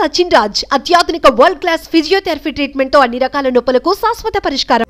సచిన్ రాజ్ అత్యాధునిక world class physiotherapy treatment తో అన్ని రకాల నొప్పులకు శాశ్వత పరిష్కారం.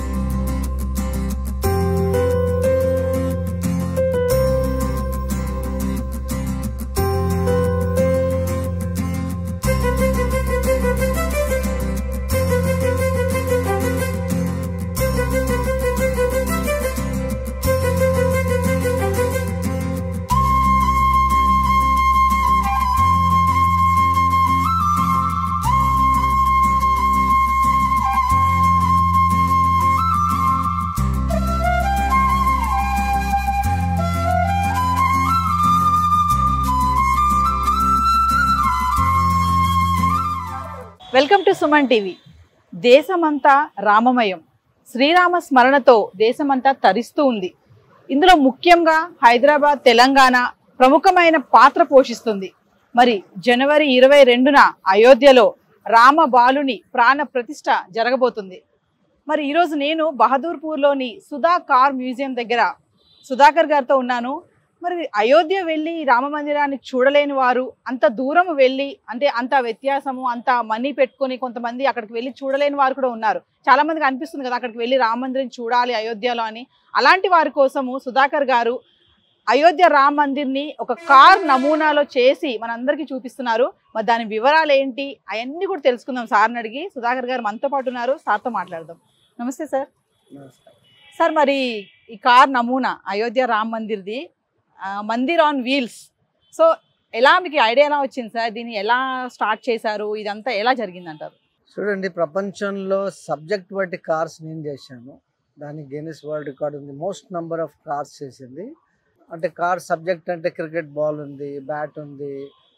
Welcome to Suman TV. దేశమంతా రామమయం, శ్రీరామ స్మరణతో దేశమంతా తరిస్తూ ఉంది. ఇందులో ముఖ్యంగా హైదరాబాద్, తెలంగాణ ప్రముఖమైన పాత్ర పోషిస్తుంది. మరి జనవరి 22న అయోధ్యలో రామ బాలుని ప్రాణ ప్రతిష్ఠ జరగబోతుంది. మరి ఈరోజు నేను బహదూర్పూర్లోని సుధా కార్ మ్యూజియం దగ్గర సుధాకర్ గారితో ఉన్నాను. మరి అయోధ్య వెళ్ళి రామ మందిరాన్ని చూడలేని వారు, అంత దూరం వెళ్ళి అంటే అంత వ్యత్యాసము, అంత మనీ పెట్టుకొని కొంతమంది అక్కడికి వెళ్ళి చూడలేని వారు కూడా ఉన్నారు. చాలా మందికి అనిపిస్తుంది కదా అక్కడికి వెళ్ళి రామ మందిరం చూడాలి అయోధ్యలో అని. అలాంటి వారి కోసము సుధాకర్ గారు అయోధ్య రామ మందిర్ని ఒక కార్ నమూనాలో చేసి మనందరికీ చూపిస్తున్నారు. మరి దాని వివరాలు ఏంటి అవన్నీ కూడా తెలుసుకుందాం సార్ని అడిగి. సుధాకర్ గారు మనతో పాటు ఉన్నారు, సార్తో మాట్లాడదాం. నమస్తే సార్. సార్, మరి ఈ కార్ నమూనా అయోధ్య రామ మందిర్ది, మందిర్ ఆన్ వీల్స్, సో ఎలా మీకు ఐడియా ఎలా వచ్చింది సార్? దీన్ని ఎలా స్టార్ట్ చేశారు? ఇదంతా ఎలా జరిగింది అంటారు? చూడండి, ప్రపంచంలో సబ్జెక్ట్ బట్టి కార్స్ నేను చేశాను. దానికి గిన్నిస్ వరల్డ్ రికార్డ్ ఉంది, మోస్ట్ నెంబర్ ఆఫ్ కార్స్ చేసింది. అంటే కార్ సబ్జెక్ట్ అంటే క్రికెట్ బాల్ ఉంది, బ్యాట్ ఉంది,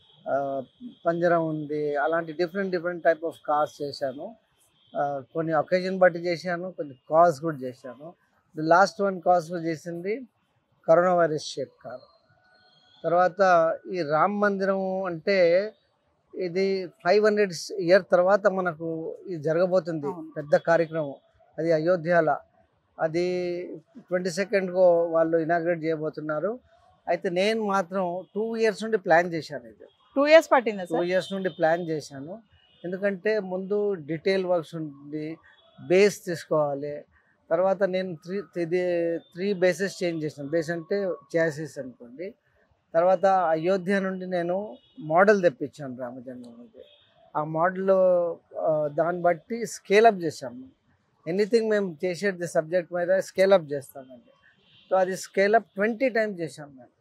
పంజరం ఉంది, అలాంటి డిఫరెంట్ టైప్ ఆఫ్ కార్స్ చేశాను. కొన్ని ఒకేజన్ బట్టి చేశాను, కొన్ని కాజ్ కూడా చేశాను. ది లాస్ట్ వన్ కాజ్ చేసింది కరోనా వైరస్ షేప్ కార్. తర్వాత ఈ రామ మందిరం అంటే ఇది 500 ఇయర్ తర్వాత మనకు ఇది జరగబోతుంది, పెద్ద కార్యక్రమం. అది అయోధ్యలో, అది 22nd వాళ్ళు ఇనాగ్రేట్ చేయబోతున్నారు. అయితే నేను మాత్రం 2 years నుండి ప్లాన్ చేశాను. ఇది 2 years పట్టింది. 2 years నుండి ప్లాన్ చేశాను. ఎందుకంటే ముందు డీటెయిల్ వర్క్స్ ఉంది, బేస్ తీసుకోవాలి. తర్వాత నేను 3 బేసెస్ చేంజ్ చేసాను. బేస్ అంటే చాసిస్ అనుకోండి. తర్వాత అయోధ్య నుండి నేను మోడల్ తెప్పించాను రామజన్మభూమికి. ఆ మోడల్ దాన్ని బట్టి స్కేలప్ చేశాము. ఎనీథింగ్ మేము చేసేది సబ్జెక్ట్ మీద స్కేలప్ చేస్తామండి. సో అది స్కేలప్ 20 times చేశాను మేము.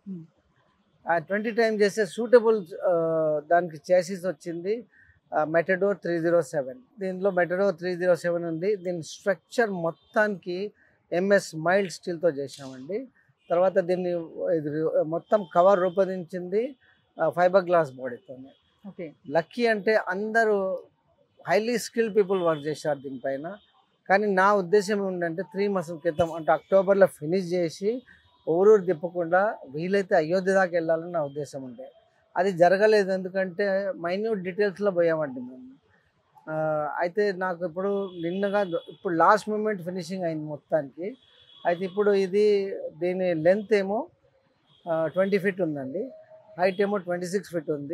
ఆ 20 times చేస్తే సూటబుల్ దానికి చాసిస్ వచ్చింది మెటడోర్ 307. దీనిలో మెటడోర్ 307 ఉంది. దీని స్ట్రక్చర్ మొత్తానికి MS మైల్డ్ స్టీల్తో చేసామండి. తర్వాత దీన్ని మొత్తం కవర్ రూపొందించింది ఫైబర్ గ్లాస్ బాడీతో. ఓకే, లక్కీ అంటే అందరూ హైలీ స్కిల్డ్ పీపుల్ వర్క్ చేశారు దీనిపైన. కానీ నా ఉద్దేశం ఏంటంటే 3 months క్రితం అంటే అక్టోబర్లో ఫినిష్ చేసి ఊరూరు తిప్పకుండా వీలైతే అయోధ్య దాకా వెళ్ళాలని నా ఉద్దేశం ఉండే. అది జరగలేదు, ఎందుకంటే మైన్యూట్ డీటెయిల్స్లో పోయామండి మేము. అయితే నాకు ఇప్పుడు ఇప్పుడు లాస్ట్ మూమెంట్ ఫినిషింగ్ అయింది మొత్తానికి. అయితే ఇప్పుడు దీని లెంత్ ఏమో 20 feet ఉందండి, హైట్ ఏమో 26 feet ఉంది,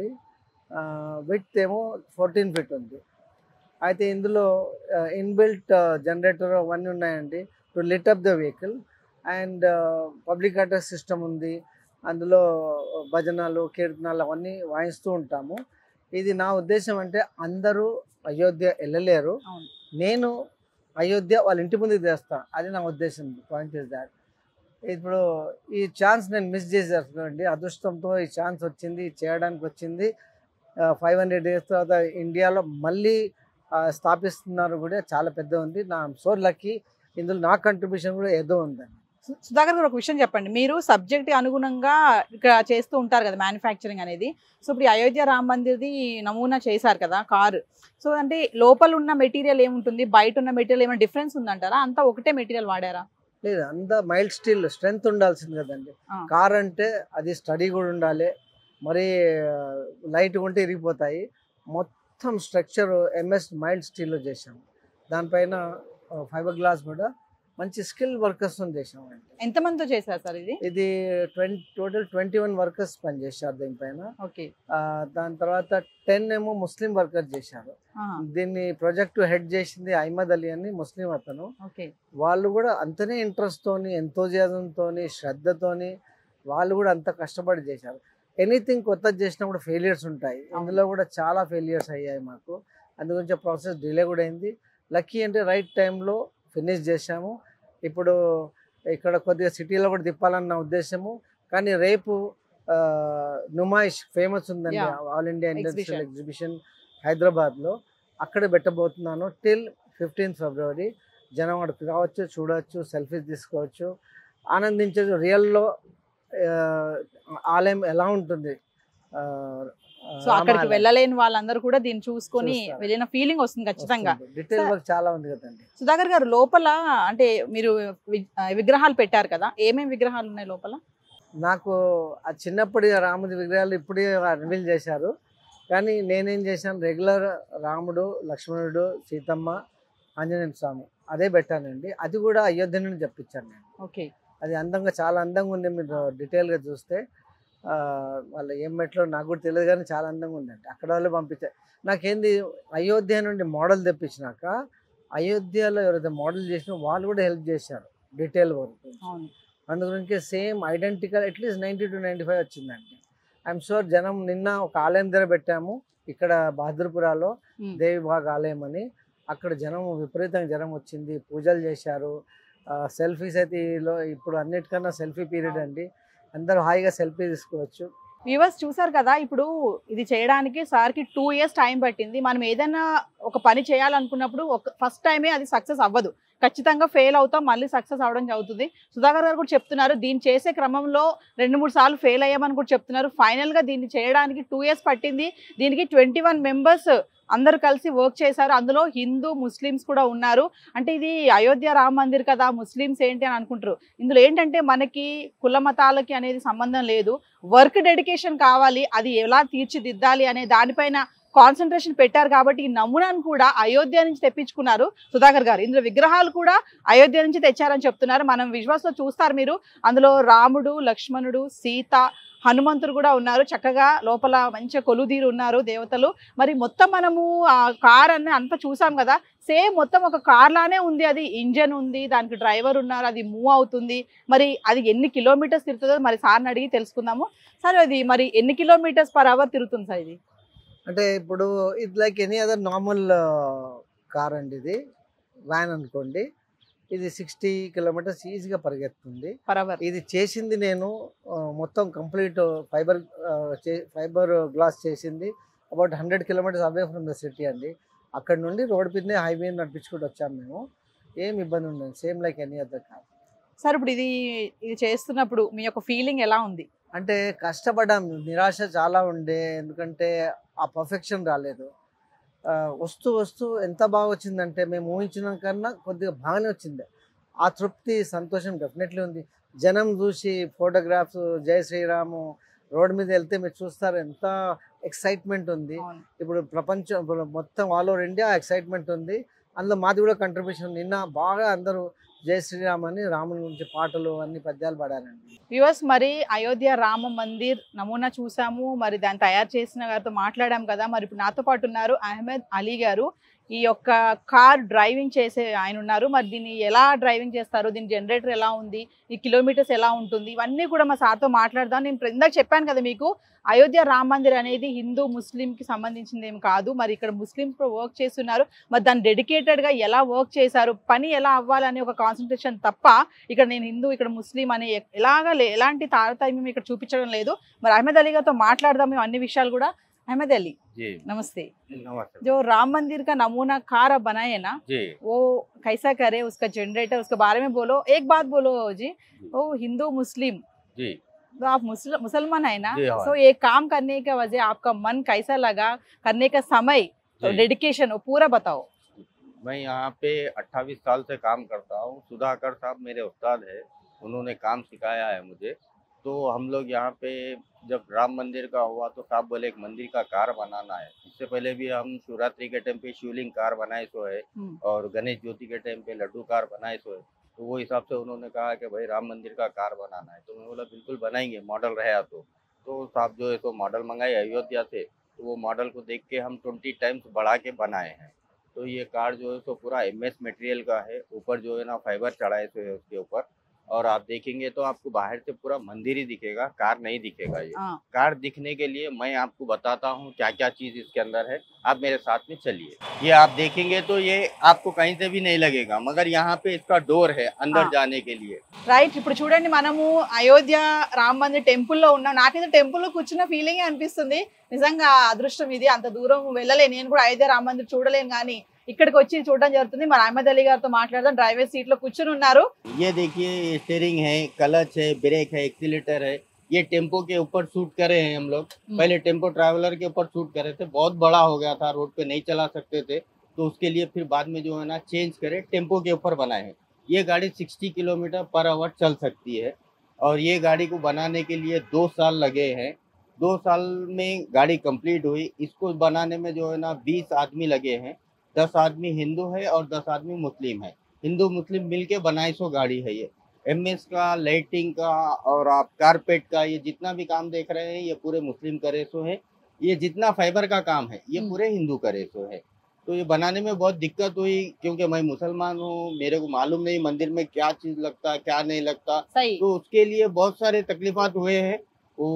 విడ్త్ ఏమో 14 feet ఉంది. అయితే ఇందులో ఇన్బిల్ట్ జనరేటర్ అవన్నీ ఉన్నాయండి to lit up the vehicle. And public address system ఉంది. అందులో భజనలు, కీర్తనాలు అవన్నీ వాయిస్తూ ఉంటాము. ఇది నా ఉద్దేశం అంటే అందరూ అయోధ్య వెళ్ళలేరు, నేను అయోధ్య వాళ్ళ ఇంటి ముందుకు తెస్తాను, అది నా ఉద్దేశం. Point is that. ఇప్పుడు ఈ ఛాన్స్ నేను మిస్ చేసేస్తానండి. అదృష్టంతో ఈ ఛాన్స్ వచ్చింది, చేయడానికి వచ్చింది. 500 days తర్వాత ఇండియాలో మళ్ళీ స్థాపిస్తున్నారు కూడా, చాలా పెద్ద ఉంది. నా సో లక్కీ, ఇందులో నా కంట్రిబ్యూషన్ కూడా ఏదో ఉందండి. సుధాకర్ గారు, ఒక విషయం చెప్పండి. మీరు సబ్జెక్ట్ అనుగుణంగా ఇక్కడ చేస్తూ ఉంటారు కదా మ్యానుఫ్యాక్చరింగ్ అనేది. సో ఇప్పుడు అయోధ్య రామ మందిర్ది నమూనా చేశారు కదా కారు. సో అంటే లోపల ఉన్న మెటీరియల్ ఏముంటుంది, బయట ఉన్న మెటీరియల్ ఏమైనా డిఫరెన్స్ ఉందంటారా? అంతా ఒకటే మెటీరియల్ వాడారా? లేదు, అంతా మైల్డ్ స్టీల్ స్ట్రెంగ్త్ ఉండాల్సింది కదండి. కార్ అంటే అది స్టడీ కూడా ఉండాలి, మరి లైట్ ఉంటే ఇరిగిపోతాయి. మొత్తం స్ట్రక్చర్ MS మైల్డ్ స్టీల్లో చేసాము. దానిపైన ఫైబర్ గ్లాస్ కూడా మంచి స్కిల్ వర్కర్స్ చేసామండి. ఎంతమందితో చేశారు సార్ ఇది? ఇది టోటల్ 21 వర్కర్స్ పనిచేశారు దీనిపైన. ఓకే. దాని తర్వాత 10 ఏమో ముస్లిం వర్కర్స్ చేశారు. దీన్ని ప్రాజెక్ట్ హెడ్ చేసింది అహ్మద్ అలీ అని ముస్లిం అతను. ఓకే. వాళ్ళు కూడా అంతనే ఇంట్రెస్ట్ తోని, ఎంతోజియాజం తోని, శ్రద్ధతోని వాళ్ళు కూడా అంత కష్టపడి చేశారు. ఎనీథింగ్ కొత్తది చేసినప్పుడు ఫెయిలియర్స్ ఉంటాయి. ఇందులో కూడా చాలా ఫెయిలియర్స్ అయ్యాయి మాకు. అందుగురించి ప్రాసెస్ డిలే కూడా అయింది. లక్కీ అంటే రైట్ టైంలో ఫినిష్ చేశాము. ఇప్పుడు ఇక్కడ కొద్దిగా సిటీలో కూడా తిప్పాలన్న ఉద్దేశము. కానీ రేపు నుమాయిష్ ఫేమస్ ఉందండి, ఆల్ ఇండియా ఇండస్ట్రియల్ ఎగ్జిబిషన్ హైదరాబాద్లో. అక్కడ పెట్టబోతున్నాను టిల్ 15th February. జనం అక్కడికి రావచ్చు, చూడవచ్చు, సెల్ఫీస్ తీసుకోవచ్చు, ఆనందించవచ్చు. రియల్లో ఆలయం ఎలా ఉంటుంది, సో అక్కడికి వెళ్ళలేని వాళ్ళందరూ కూడా దీన్ని చూసుకొని వెళ్ళిన ఫీలింగ్ వస్తుంది ఖచ్చితంగా. డీటెయిల్ వర్క్ చాలా ఉంది కదండి. సుధాకర్ గారు, లోపల అంటే మీరు విగ్రహాలు పెట్టారు కదా, ఏమేమి విగ్రహాలు ఉన్నాయి లోపల? నాకు ఆ చిన్నప్పటి రాముడి విగ్రహాలు ఇప్పుడే రివీల్ చేశారు. కానీ నేనేం చేశాను, రెగ్యులర్ రాముడు, లక్ష్మణుడు, సీతమ్మ, ఆంజనేయ స్వామి అదే పెట్టానండి. అది కూడా అయోధ్య నుండి తెప్పించాను నేను. ఓకే. అది అందంగా, చాలా అందంగా ఉంది. మీరు డీటెయిల్గా చూస్తే వాళ్ళు ఏం మెట్లో నాకు కూడా తెలియదు, కానీ చాలా అందంగా ఉందండి. అక్కడ వాళ్ళు పంపించారు. నాకేంది, అయోధ్య నుండి మోడల్ తెప్పించినాక అయోధ్యలో ఎవరైతే మోడల్ చేసినా వాళ్ళు కూడా హెల్ప్ చేశారు డీటెయిల్ వర్క్. అందుగురించి సేమ్ ఐడెంటికల్ అట్లీస్ట్ 90 to 95 వచ్చిందండి. ఐఎమ్ షూర్ జనం నిన్న ఒక ఆలయం దగ్గర పెట్టాము ఇక్కడ బహదూర్పురాలో, దేవిబాగ్ ఆలయం అని. అక్కడ జనం విపరీతంగా జనం వచ్చింది, పూజలు చేశారు. సెల్ఫీస్ అయితే ఇప్పుడు అన్నిటికన్నా సెల్ఫీ పీరియడ్ అండి. అందరూ హాయిగా సెల్ఫీ తీసుకోవచ్చు. వ్యూవర్స్ చూసారు కదా, ఇప్పుడు ఇది చేయడానికి సార్కి 2 years టైం పట్టింది. మనం ఏదైనా ఒక పని చేయాలనుకున్నప్పుడు ఫస్ట్ టైమే అది సక్సెస్ అవ్వదు, ఖచ్చితంగా ఫెయిల్ అవుతాం, మళ్ళీ సక్సెస్ అవడం అవుతుంది. సుధాకర్ గారు కూడా చెప్తున్నారు, దీన్ని చేసే క్రమంలో 2-3 సార్లు ఫెయిల్ అయ్యామని కూడా చెప్తున్నారు. ఫైనల్గా దీన్ని చేయడానికి 2 years పట్టింది. దీనికి 21 members అందరు కలిసి వర్క్ చేశారు. అందులో హిందూ, ముస్లిమ్స్ కూడా ఉన్నారు. అంటే ఇది అయోధ్య రామ మందిర్ కదా, ముస్లిమ్స్ ఏంటి అని అనుకుంటారు. ఇందులో ఏంటంటే మనకి కుల మతాలకి అనేది సంబంధం లేదు, వర్క్ డెడికేషన్ కావాలి, అది ఎలా తీర్చిదిద్దాలి అనే దానిపైన కాన్సన్ట్రేషన్ పెట్టారు. కాబట్టి ఈ నమూనాను కూడా అయోధ్య నుంచి తెప్పించుకున్నారు సుధాకర్ గారు. ఇందులో విగ్రహాలు కూడా అయోధ్య నుంచి తెచ్చారని చెప్తున్నారు. మనం విజువల్స్ లో చూస్తారు మీరు, అందులో రాముడు, లక్ష్మణుడు, సీత, హనుమంతుడు కూడా ఉన్నారు. చక్కగా లోపల మంచిగా కొలుదీరు ఉన్నారు దేవతలు. మరి మొత్తం మనము ఆ కార్ అని అంతా చూసాం కదా, సేమ్ మొత్తం ఒక కార్ లానే ఉంది. అది ఇంజన్ ఉంది, దానికి డ్రైవర్ ఉన్నారు, అది మూవ్ అవుతుంది. మరి అది ఎన్ని కిలోమీటర్స్ తిరుగుతుందో మరి సార్ని అడిగి తెలుసుకుందాము. సార్, అది మరి ఎన్ని kilometers per hour తిరుగుతుంది సార్ ఇది? అంటే ఇప్పుడు ఇది like any other normal car అండి. ఇది వ్యాన్ అనుకోండి. ఇది 60 kilometers ఈజీగా పరిగెత్తుంది per hour. ఇది చేసింది నేను మొత్తం కంప్లీట్ ఫైబర్ గ్లాస్ చేసింది. About 100 kilometers away from the city అండి. అక్కడ నుండి రోడ్ మీదనే హైవే నడిపించుకుంటూ వచ్చాము మేము. ఏం ఇబ్బంది ఉండదు, same like any other car. Sir, ఇప్పుడు ఇది చేస్తున్నప్పుడు మీ యొక్క ఫీలింగ్ ఎలా ఉంది? అంటే కష్టపడ్డాం, నిరాశ చాలా ఉండే, ఎందుకంటే ఆ పర్ఫెక్షన్ రాలేదు. వస్తూ వస్తూ ఎంత బాగా వచ్చిందంటే మేము ఊహించిన కన్నా కొద్దిగా బాగానే వచ్చింది. ఆ తృప్తి, సంతోషం డెఫినెట్లీ ఉంది. జనం చూసి ఫోటోగ్రాఫ్స్, జై శ్రీరాము రోడ్ మీద వెళ్తే మీరు చూస్తారు ఎంత ఎక్సైట్మెంట్ ఉంది. ఇప్పుడు ప్రపంచం, ఇప్పుడు మొత్తం ఆల్ ఓవర్ ఇండియా ఎక్సైట్మెంట్ ఉంది. అందులో మాది కూడా కంట్రిబ్యూషన్. నిన్న బాగా అందరూ జై శ్రీరామ్ అని రాముని గురించి పాటలు అన్ని పద్యాలు పాడారండి. వ్యూవర్స్, మరి అయోధ్య రామ మందిర్ నమూనా చూసాము, మరి దాన్ని తయారు చేసిన గారితో మాట్లాడాం కదా. మరి ఇప్పుడు నాతో పాటు ఉన్నారు అహ్మద్ అలీ గారు, ఈ యొక్క కార్ డ్రైవింగ్ చేసే ఆయన ఉన్నారు. మరి దీన్ని ఎలా డ్రైవింగ్ చేస్తారు, దీని జనరేటర్ ఎలా ఉంది, ఈ కిలోమీటర్స్ ఎలా ఉంటుంది, ఇవన్నీ కూడా మా సార్తో మాట్లాడదాం. నేను ఇందాక చెప్పాను కదా మీకు, అయోధ్య రామ మందిర్ అనేది హిందూ ముస్లింకి సంబంధించింది ఏం కాదు. మరి ఇక్కడ ముస్లిమ్స్ వర్క్ చేస్తున్నారు, మరి దాన్ని డెడికేటెడ్గా ఎలా వర్క్ చేశారు, పని ఎలా అవ్వాలని ఒక కాన్సన్ట్రేషన్ తప్ప ఇక్కడ నేను హిందూ ఇక్కడ ముస్లిం అనే ఎలాంటి తారతమ్యం ఇక్కడ చూపించడం లేదు. మరి అహ్మద్ అలీ గారితో మాట్లాడదాం మేము అన్ని విషయాలు కూడా. अहमद अली जी नमस्ते। नमस्ते। जो राम मंदिर का नमूना कार बनाए ना जी, वो कैसा करे, उसका जनरेटर, उसके बारे में बोलो। एक बात बोलो जी, वो हिंदू मुस्लिम जी, तो आप मुसलमान है ना, जी हाँ। तो ये काम करने का वजह आपका मन कैसा लगा, करने का समय, तो जी। डेडिकेशन वो पूरा बताओ। मैं यहाँ पे 28 साल से काम करता हूँ। सुधाकर साहब मेरे उस्ताद है, उन्होंने काम सिखाया है मुझे। तो हम लोग यहाँ पे जब राम मंदिर का हुआ तो साहब बोले एक मंदिर का कार बनाना है। इससे पहले भी हम शिवरात्रि के टाइम पे शिवलिंग कार बनाए सो है, और गणेश ज्योति के टाइम पे लड्डू कार बनाए सो है। तो वो हिसाब से उन्होंने कहा कि भाई राम मंदिर का कार बनाना है। तो मैं बोला बिल्कुल बनाएंगे, मॉडल रहा तो साहब जो है तो मॉडल मंगाए अयोध्या से। तो वो मॉडल को देख के हम 20 टाइम्स बढ़ा के बनाए हैं। तो ये कार जो है तो पूरा MS मटेरियल का है, ऊपर जो है ना फाइबर चढ़ाए हुए है उसके ऊपर। और आप देखेंगे तो आपको बाहर से पूरा मंदिर ही दिखेगा, कार नहीं दिखेगा। ये हाँ। कार दिखने के लिए मैं आपको बताता हूँ क्या क्या चीज़ इसके अंदर है। आप मेरे साथ में चलिए। ये आप देखेंगे तो ये आपको कहीं से भी नहीं लगेगा, मगर यहाँ पे इसका डोर है अंदर हाँ। जाने के लिए। రైట్, ఇప్పుడు చూడండి మనము అయోధ్య రామ మందిర్ టెంపుల్లో ఉన్నాం. నాకైతే టెంపుల్లో కూర్చున్న ఫీలింగే అనిపిస్తుంది. నిజంగా అదృష్టం ఇది. అంత దూరం వెళ్ళలేను, నేను కూడా అయోధ్య రామ మందిర్ చూడలేను, కానీ ఇక్కడికి వచ్చి చూడడం జరుగుతుంది. మరి అహ్మద్ అలీ గారితో మాట్లాడదాం. డ్రైవర్ సీట్ లో కూర్చుని ఉన్నారు. ये देखिए स्टीयरिंग है, क्लच है, ब्रेक है, एक्सीलेटर है। ये टेम्पो के ऊपर शूट करे हैं हम लोग। पहले टेम्पो ट्रैवलर के ऊपर शूट करे थे, बहुत बड़ा हो गया था, रोड पे नहीं चला सकते थे, तो उसके लिए फिर बाद में जो है ना चेंज करे, टेम्पो के ऊपर बनाए हैं। ये गाड़ी 60 किलोमीटर पर आवर चल सकती है। और ये गाड़ी को बनाने के लिए 2 साल लगे हैं। 2 साल में गाड़ी कंप्लीट हुई। इसको बनाने में जो है ना 20 आदमी लगे हैं। 10 आदमी हिंदू है और 10 आदमी मुस्लिम है। हिंदू मुस्लिम मिलके बनाई सो गाड़ी है ये। MS का, लाइटिंग का और आप कारपेट का, ये जितना भी काम देख रहे हैं ये पूरे मुस्लिम करे सो है। ये जितना फाइबर का काम है ये पूरे हिंदू करे सो है। तो ये बनाने में बहुत दिक्कत हुई, क्योंकि मैं मुसलमान हूँ, मेरे को मालूम नहीं मंदिर में क्या चीज़ लगता है क्या नहीं लगता। सही. तो उसके लिए बहुत सारे तकलीफात हुए हैं। वो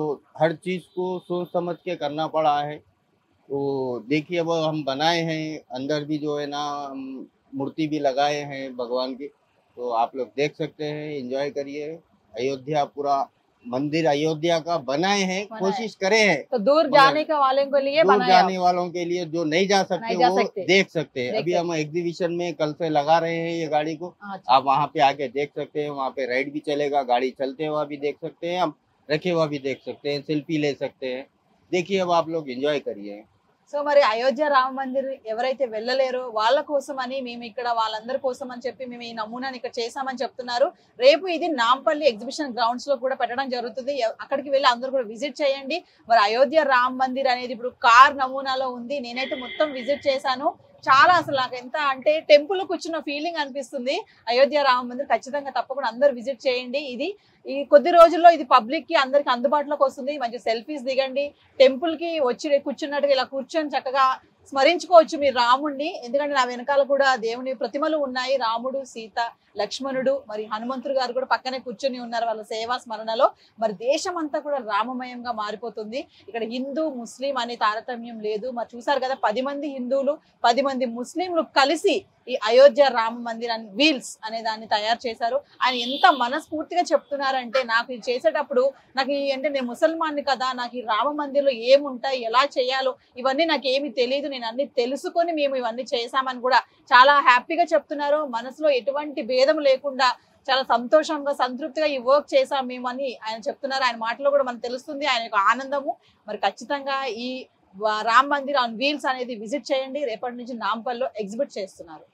हर चीज़ को सोच समझ के करना पड़ा है। तो देखिए अब हम बनाए हैं, अंदर भी जो है ना हम मूर्ति भी लगाए हैं भगवान की। तो आप लोग देख सकते हैं, एंजॉय करिए। अयोध्या पूरा मंदिर अयोध्या का बनाए हैं, कोशिश करे हैं। तो दूर जाने का वालों के लिए दूर बनाया. जाने वालों के लिए जो नहीं जा सकते नहीं जा वो सकते। देख सकते हैं। देख अभी सकते। हम एग्जीबिशन में कल से लगा रहे हैं ये गाड़ी को। अच्छा. आप वहाँ पे आके देख सकते हैं, वहाँ पे राइड भी चलेगा, गाड़ी चलते हुआ भी देख सकते हैं, हम रखे हुआ भी देख सकते हैं, सेल्फी ले सकते हैं। देखिए अब आप लोग एंजॉय करिए। సో మరి అయోధ్య రామ మందిర్ ఎవరైతే వెళ్ళలేరో వాళ్ళ కోసం అని మేము ఇక్కడ వాళ్ళందరి కోసం అని చెప్పి మేము ఈ నమూనాని ఇక్కడ చేసామని చెప్తున్నారు. రేపు ఇది నాంపల్లి ఎగ్జిబిషన్ గ్రౌండ్స్ లో కూడా పెట్టడం జరుగుతుంది. అక్కడికి వెళ్ళి అందరూ కూడా విజిట్ చేయండి. మరి అయోధ్య రామ మందిర్ అనేది ఇప్పుడు కార్ నమూనాలో ఉంది. నేనైతే మొత్తం విజిట్ చేశాను. చాలా అసలు నాకు ఎంత అంటే టెంపుల్ కూర్చున్న ఫీలింగ్ అనిపిస్తుంది. అయోధ్య రామ మందిర్ ఖచ్చితంగా తప్పకుండా అందరూ విజిట్ చేయండి. ఇది ఈ కొద్ది రోజుల్లో ఇది పబ్లిక్ కి అందరికి అందుబాటులోకి వస్తుంది. మంచి సెల్ఫీస్ దిగండి. టెంపుల్ కి వచ్చి కూర్చున్నట్టుగా ఇలా కూర్చొని చక్కగా స్మరించుకోవచ్చు మీరు రాముడిని. ఎందుకంటే నా వెనకాల కూడా దేవుని ప్రతిమలు ఉన్నాయి. రాముడు, సీత, లక్ష్మణుడు, మరి హనుమంతుడు గారు కూడా పక్కనే కూర్చొని ఉన్నారు వాళ్ళ సేవా స్మరణలో. మరి దేశం అంతా కూడా రామమయంగా మారిపోతుంది. ఇక్కడ హిందూ ముస్లిం అనే తారతమ్యం లేదు. మరి చూసారు కదా 10 మంది హిందువులు 10 మంది ముస్లింలు కలిసి ఈ అయోధ్య రామ మందిర్ అని వీల్స్ అనే దాన్ని తయారు చేశారు. ఆయన ఎంత మనస్ఫూర్తిగా చెప్తున్నారంటే నాకు ఇది చేసేటప్పుడు నాకు అంటే నేను ముసల్మాన్ని కదా, నాకు ఈ రామ మందిర్లో ఏముంటాయి, ఎలా చేయాలో ఇవన్నీ నాకు ఏమి తెలియదు, నేను అన్ని తెలుసుకొని మేము ఇవన్నీ చేశామని కూడా చాలా హ్యాపీగా చెప్తున్నారు. మనసులో ఎటువంటి భేదం లేకుండా చాలా సంతోషంగా సంతృప్తిగా ఈ వర్క్ చేసాం మేము అని ఆయన చెప్తున్నారు. ఆయన మాటలో కూడా మనకు తెలుస్తుంది ఆయన యొక్క ఆనందము. మరి ఖచ్చితంగా ఈ రామ్ మందిర్ ఆన్ వీల్స్ అనేది విజిట్ చేయండి. రేపటి నుంచి నాంపల్లో ఎగ్జిబిట్ చేస్తున్నారు.